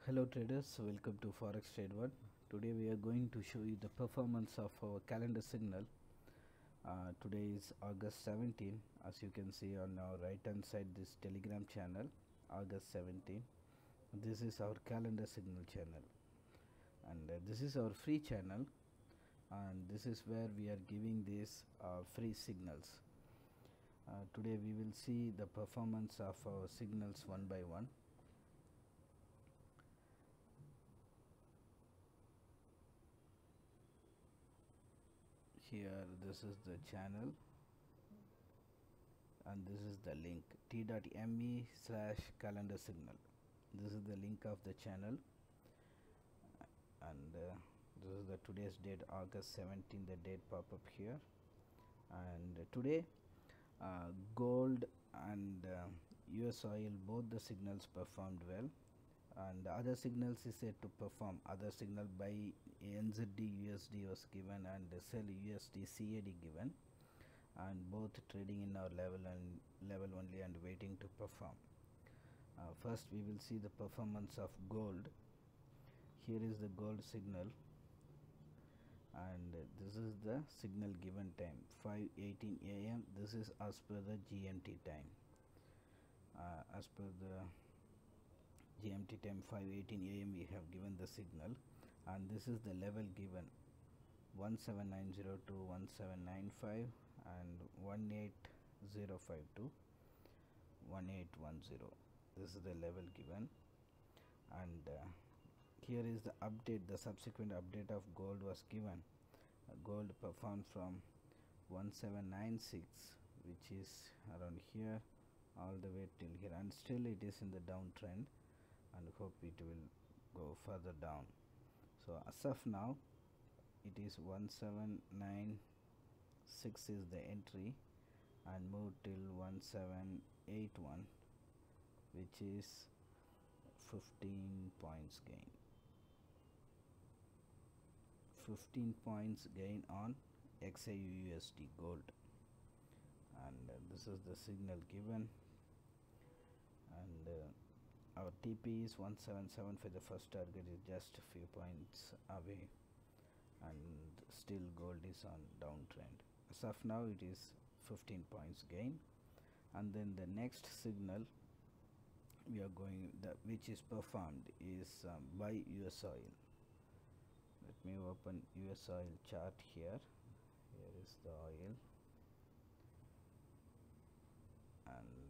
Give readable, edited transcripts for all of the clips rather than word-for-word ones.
Hello traders, welcome to Forex Trade One. Today we are going to show you the performance of our calendar signal. Today is August 17. As you can see on our right hand side, this Telegram channel, August 17. This is our calendar signal channel, and this is our free channel, and this is where we are giving these free signals. Today we will see the performance of our signals one by one. Here this is the channel and this is the link t.me/calendar signal. This is the link of the channel, and this is the today's date, August 17, the date pop up here. And today gold and US oil, both the signals performed well, and the other signals is said to perform. Other signal by NZD USD was given and sell USD CAD given, and both trading in our level only and waiting to perform. First we will see the performance of gold. Here is the gold signal, and this is the signal given time, 5:18 AM. This is as per the GMT time. As per the GMT time, 5:18 AM, we have given the signal, and this is the level given, 17902 to 1795 and 18052 to 1810. This is the level given, and here is the update. The subsequent update of gold was given. Gold performed from 1796, which is around here, all the way till here, and still it is in the downtrend, and hope it will go further down. So as of now it is 1796 is the entry, and move till 1781, which is 15 points gain. 15 points gain on XAUUSD gold, and this is the signal given, and our TP is 177 for the first target, is just a few points away, and still gold is on downtrend. As of now it is 15 points gain. And then the next signal we are going, which is performed, is buy US oil. Let me open US oil chart here. Here is the oil, and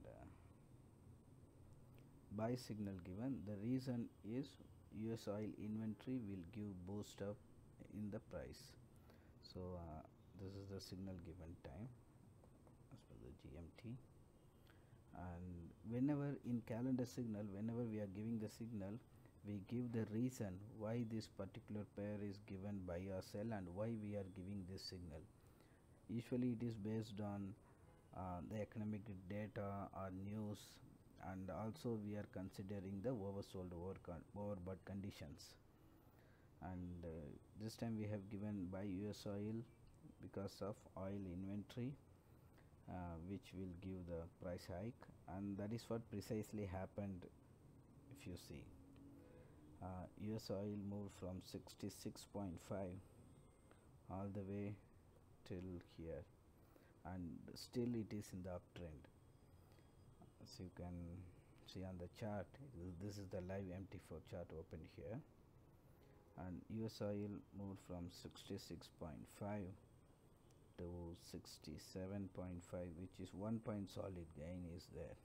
buy signal given. The reason is US oil inventory will give boost up in the price. So this is the signal given time as per the GMT. And whenever in calendar signal, whenever we are giving the signal, we give the reason why this particular pair is given buy or sell, and why we are giving this signal. Usually it is based on the economic data or news, and also we are considering the oversold overbought conditions. And this time we have given buy US oil because of oil inventory, which will give the price hike, and that is what precisely happened. If you see, US oil moved from 66.5 all the way till here, and still it is in the uptrend. As you can see on the chart, this is the live MT4 chart opened here, and US oil moved from 66.5 to 67.5, which is 1 point solid gain is there.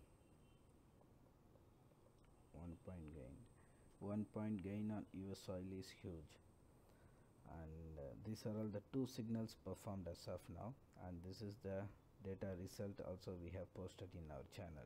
1 point gain. 1 point gain on US oil is huge, and these are all the two signals performed as of now, and this is the data result also we have posted in our channel.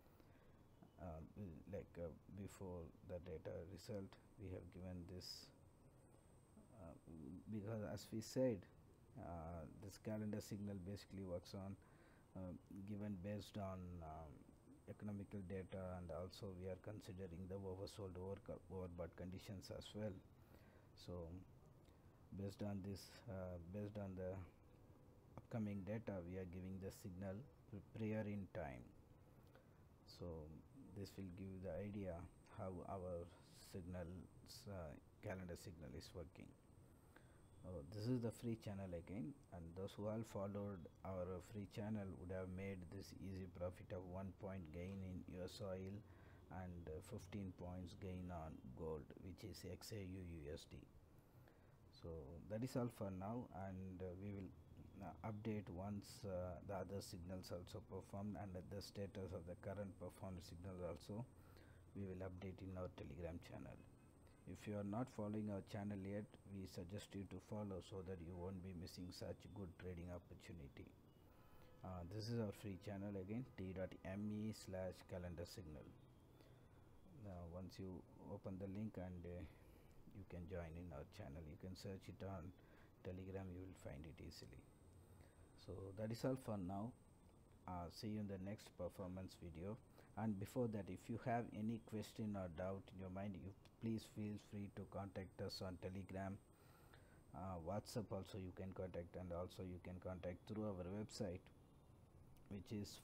Before the data result we have given this, because as we said, this calendar signal basically works on given based on economical data, and also we are considering the oversold overbought conditions as well. So based on this, based on the upcoming data, we are giving the signal prior in time. So this will give the idea how our signals calendar signal is working. This is the free channel again, and those who all followed our free channel would have made this easy profit of 1 point gain in US oil and 15 points gain on gold, which is XAU USD. So that is all for now, and we will update once the other signals also performed, and the status of the current performed signal also we will update in our Telegram channel. If you are not following our channel yet, we suggest you to follow so that you won't be missing such good trading opportunity. This is our free channel again, t.me/calendar signal. Now once you open the link, and you can join in our channel. You can search it on Telegram, you will find it easily. So that is all for now. See you in the next performance video. And before that, if you have any question or doubt in your mind, you please feel free to contact us on Telegram, WhatsApp also you can contact, and also you can contact through our website, which is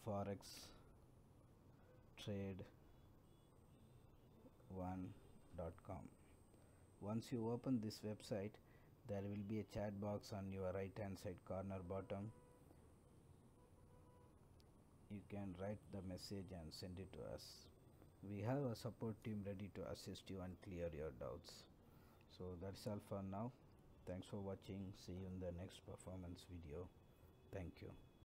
forextrade1.com. Once you open this website, there will be a chat box on your right hand side corner bottom. You can write the message and send it to us. We have a support team ready to assist you and clear your doubts. So that's all for now. Thanks for watching. See you in the next performance video. Thank you.